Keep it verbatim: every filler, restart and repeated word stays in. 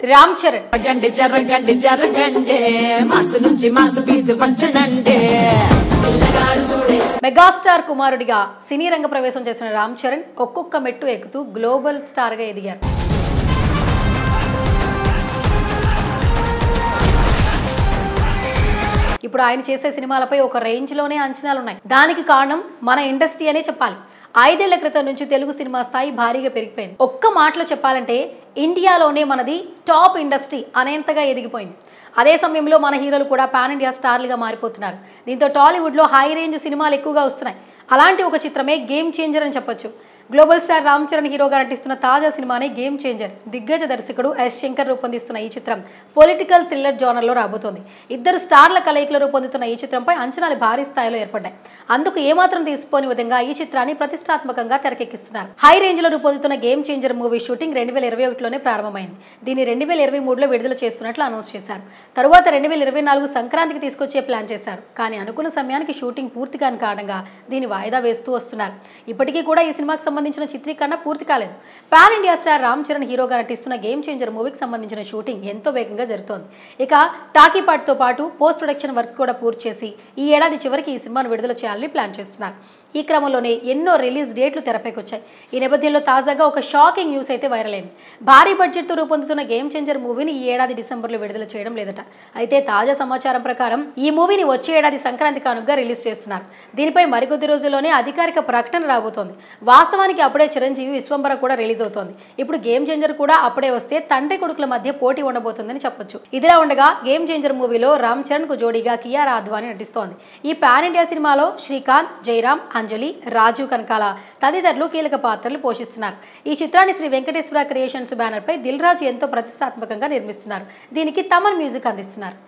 రామ్ చరణ్ గండి జరగండి జరగండి మాసు నుంచి మాసు పీసు వచ్చనండి మెగాస్టార్ కుమారుడిగా సినీ రంగ ప్రవేశం చేసిన రామ్ చరణ్ ఒక్కొక్క మెట్టు ఎక్కుతూ గ్లోబల్ స్టార్ గా ఎదిగారు. ఇప్పుడు ఆయన చేసే సినిమాలపై ఒక రేంజ్ లోనే అంచనాలు ఉన్నాయి. దానికి కారణం మన ఇండస్ట్రీ అనే చెప్పాలి. ఐదేళ్ల క్రితం నుంచి తెలుగు సినిమా స్థాయి భారీగా పెరిగిపోయింది. ఒక్క మాటలో చెప్పాలంటే ఇండియాలోనే మనది టాప్ ఇండస్ట్రీ అనేంతగా ఎదిగిపోయింది. అదే సమయంలో మన హీరోలు కూడా పాన్ ఇండియా స్టార్లుగా మారిపోతున్నారు. దీంతో టాలీవుడ్లో హై రేంజ్ సినిమాలు ఎక్కువగా వస్తున్నాయి. అలాంటి ఒక చిత్రమే గేమ్ చేంజర్ అని చెప్పొచ్చు. గ్లోబల్ స్టార్ రామ్ చరణ్ హీరోగా నటిస్తున్న తాజా సినిమానే గేమ్ చేంజర్. దిగ్గజ దర్శకుడు ఎస్ శంకర్ రూపొందిస్తున్న ఈ చిత్రం పొలిటికల్ థ్రిల్లర్ జోనర్లో రాబోతోంది. ఇద్దరు స్టార్ల కలయికలో రూపొందుతున్న ఈ చిత్రంపై అంచనాలు భారీ స్థాయిలో ఏర్పడ్డాయి. అందుకు ఏమాత్రం తీసుకోని విధంగా ఈ చిత్రాన్ని ప్రతిష్టాత్మకంగా తెరకెక్కిస్తున్నారు. హై రేంజ్ లో రూపొందుతున్న గేమ్ చేంజర్ మూవీ షూటింగ్ రెండు వేల ఇరవై ఒకటిలోనే ప్రారంభమైంది. దీన్ని రెండు వేల ఇరవై మూడులో విడుదల చేస్తున్నట్లు అనౌన్స్ చేశారు. తరువాత రెండు వేల ఇరవై నాలుగు సంక్రాంతికి తీసుకొచ్చే ప్లాన్ చేశారు. కానీ అనుకున్న సమయానికి షూటింగ్ పూర్తి కాని కారణంగా దీన్ని వాయిదా వేస్తూ వస్తున్నారు. ఇప్పటికీ కూడా ఈ సినిమాకి సంబంధించిన చిత్రీకరణ పూర్తి కాలేదు. Pan India star Ram Charan హీరోగా నటిస్తున్న గేమ్ చేంజర్ మూవీకి సంబంధించిన షూటింగ్ ఎంతో వేగంగా జరుగుతోంది. ఇక టాకీ పార్ట్తో పాటు పోస్ట్ ప్రొడక్షన్ వర్క్ కూడా పూర్తి చేసి ఈ ఏడాది చివరికి ఈ సినిమాను విడుదల చేయాలని ప్లాన్ చేస్తున్నారు. ఈ క్రమంలోనే ఎన్నో రిలీజ్ డేట్లు తెరపైకి వచ్చాయి. ఈ నేపథ్యంలో తాజాగా ఒక షాకింగ్ న్యూస్ అయితే వైరల్ అయింది. భారీ బడ్జెట్తో రూపొందుతున్న గేమ్ చేంజర్ మూవీని ఈ ఏడాది డిసెంబర్లో విడుదల చేయడం లేదట. అయితే తాజా సమాచారం ప్రకారం ఈ మూవీని వచ్చే ఏడాది సంక్రాంతి కానుకగా రిలీజ్ చేస్తున్నారు. దీనిపై మరికొద్ది రోజుల్లోనే అధికారిక ప్రకటన రాబోతోంది. వాస్తవానికి అప్పుడే చిరంజీవి విశ్వంబర కూడా రిలీజ్ అవుతోంది. ఇప్పుడు గేమ్ చేంజర్ కూడా అప్పుడే వస్తే తండ్రి కొడుకుల మధ్య పోటీ ఉండబోతుందని చెప్పొచ్చు. ఇదిలా ఉండగా గేమ్ చేంజర్ మూవీలో రామ్ చరణ్ కు జోడీగా కియారా అద్వానీ నటిస్తోంది. ఈ పాన్ ఇండియా సినిమాలో శ్రీకాంత్, జయరామ్, అంజలి, రాజు కనకాల తదితరులు కీలక పాత్రలు పోషిస్తున్నారు. ఈ చిత్రాన్ని శ్రీ వెంకటేశ్వర క్రియేషన్స్ బ్యానర్ పై దిల్ రాజు ఎంతో ప్రతిష్టాత్మకంగా నిర్మిస్తున్నారు. దీనికి తమన్ మ్యూజిక్ అందిస్తున్నారు.